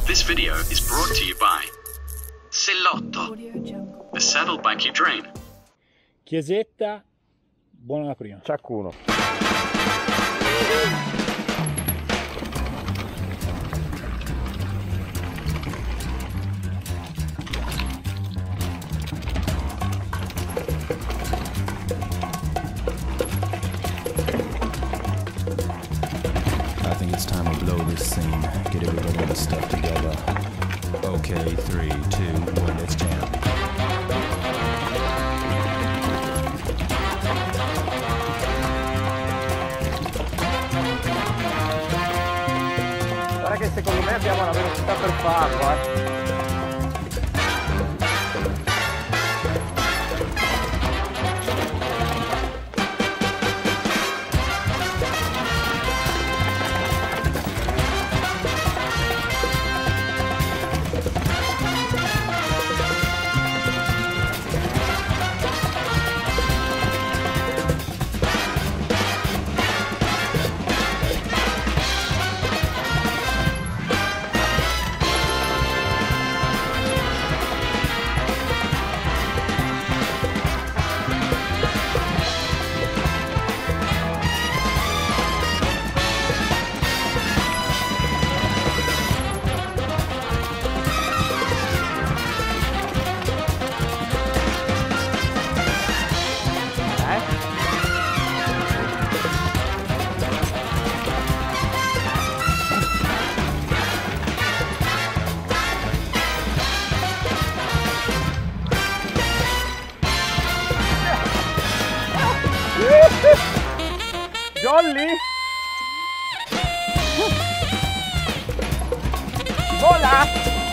This video is brought to you by Sellotto, the saddlebike you train. Chiesetta, buona la prima. Ciaccuno. I think it's time to blow this scene. Get everybody in the stuff together. Okay, 3, 2, 1, let's jam. Guarda che secondo me abbiamo la velocità per farlo, Jolly? Vola!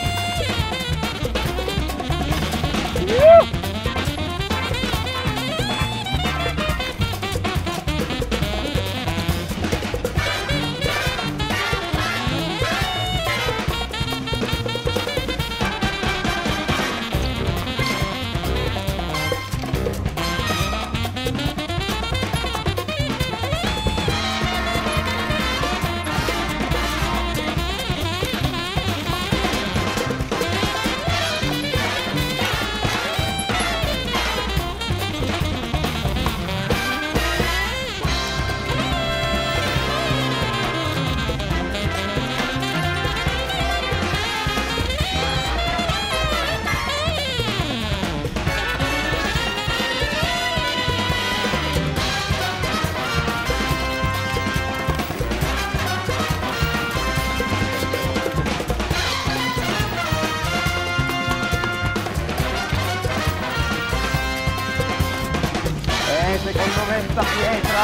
Secondo me sta pietra,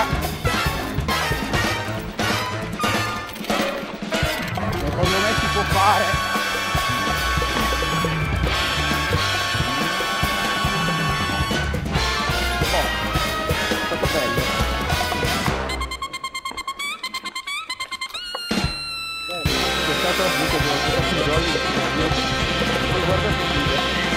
secondo me si può fare. È stato bello. È stato appunto guarda che